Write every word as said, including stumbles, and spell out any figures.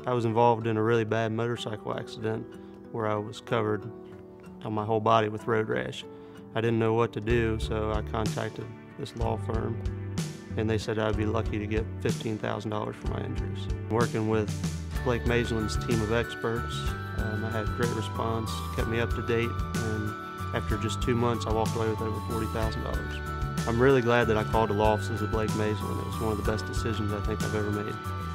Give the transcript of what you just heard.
I was involved in a really bad motorcycle accident where I was covered on my whole body with road rash. I didn't know what to do, so I contacted this law firm, and they said I'd be lucky to get fifteen thousand dollars for my injuries. Working with Blake Maislin's team of experts, um, I had great response, kept me up to date, and after just two months I walked away with over forty thousand dollars. I'm really glad that I called the law offices of Blake Maislin. It was one of the best decisions I think I've ever made.